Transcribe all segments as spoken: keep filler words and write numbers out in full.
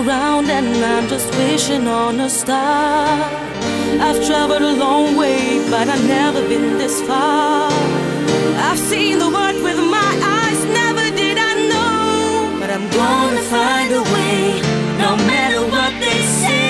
around and I'm just wishing on a star. I've traveled a long way, but I've never been this far. I've seen the world with my eyes, never did I know. But I'm gonna find a way, no matter what they say.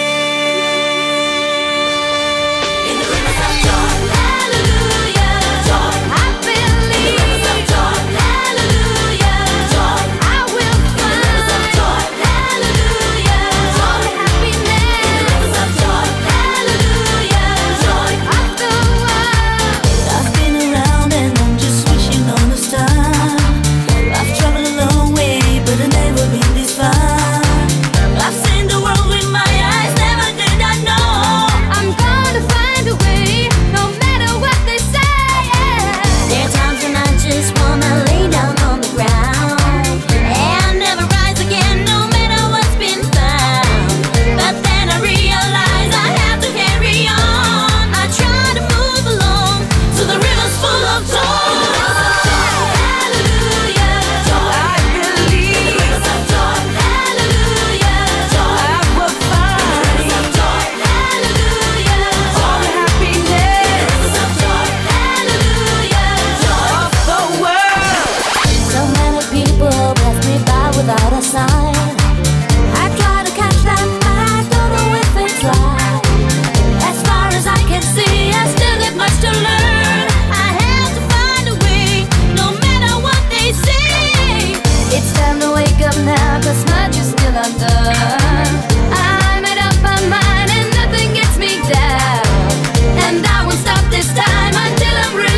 In the rivers of joy, hallelujah, joy, I believe. In the rivers of joy, hallelujah, joy, I will find. In the rivers of joy, hallelujah, joy, happiness. In the rivers of joy, hallelujah, joy of the world. I've been around and I'm just wishing on a star. I've traveled a long way, but I've never been this far. I've seen the world with my eyes, never did I know. I'm gonna find a way, no matter what they say. There are times when I just wanna lay down on the ground and never rise again, no matter what's been found. But then I realize I have to carry on. I try to move along to the rivers full of joy. Hallelujah, joy, I believe. In the rivers of joy, hallelujah, joy, I will find. In the rivers of joy, hallelujah, joy, happiness. In the rivers of joy, hallelujah, joy of the world. So many people pass me by without a sign. I try to catch them, but I don't know if it's right. As far as I can see, I still got much to learn. I have to find a way, no matter what they say. It's time to wake up now, 'cause much is still undone. I made up my mind and nothing gets me down. And I won't stop this time until I'm ready.